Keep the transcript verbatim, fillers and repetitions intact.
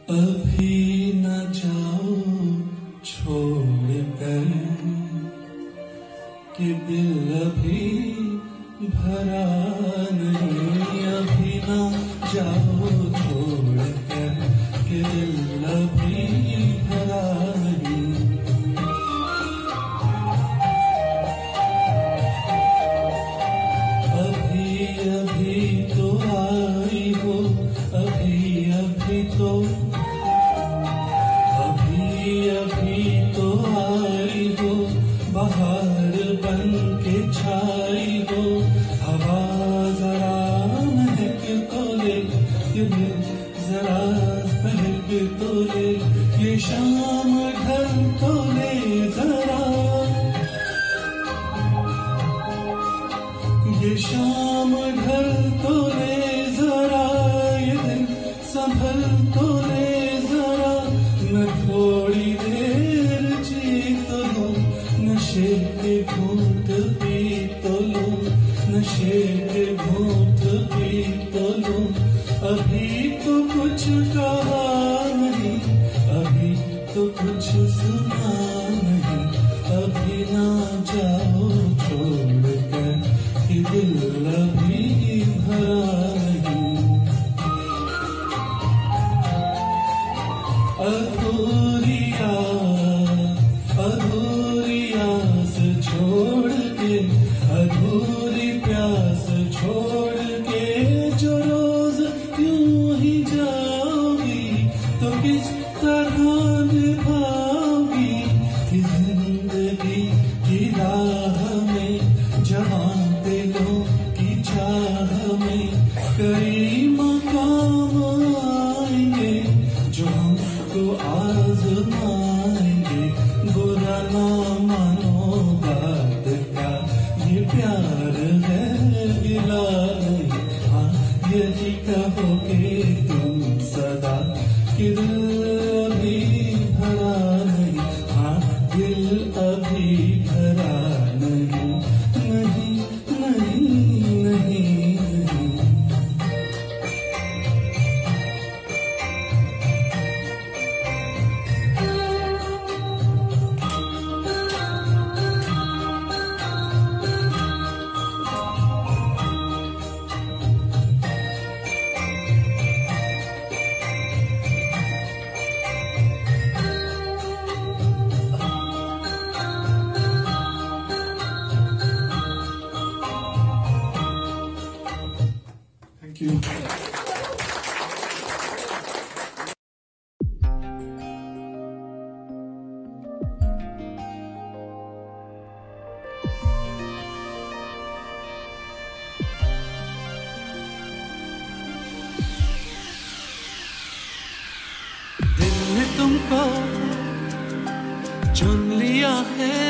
अभी न जाओ छोड़ कर कि दिल अभी भरा नहीं। अभी न जाओ छोड़ कर कि दिल अभी भरा नहीं। अभी अभी तो आई हो, अभी अभी तो अभी अभी तो आई हो, बाहर बन के छाई हो। हवा जरा महक तो ले, ये दिल जरा महक तो ले, ये शाम ढल तो ले जरा, ये शाम ढल तो ले जरा, ये दिल संभल तो ले जरा। मैं थोड़ी देर जी तो लूं, नशे के घूंट पी तो लूं, नशे के घूंट पी तो लूं। अभी तो कुछ कहा नहीं, अभी तो कुछ सुना नहीं। अभी ना जाओ छोड़ कर कि दिल अभी भरा नहीं। अधूरी आस, अधूरी आस छोड़ के, अधूरी प्यास छोड़ के, जो रोज यूं ही जाओगी तो किस तरह निभाओगी। कि जिंदगी की राह में, जहां दिलों की चाह में, कई मकाम आएंगे जो हमको आजमाएंगे। बुरा ना मानो बात का, ये प्यार है गिला नहीं। हाँ यही कहोगे तुम सदा कि दिल अभी भरा नहीं। हाँ दिल अभी भरा नहीं, नहीं नहीं नहीं नहीं। Thank you. दिल ने तुमको चुन लिया है,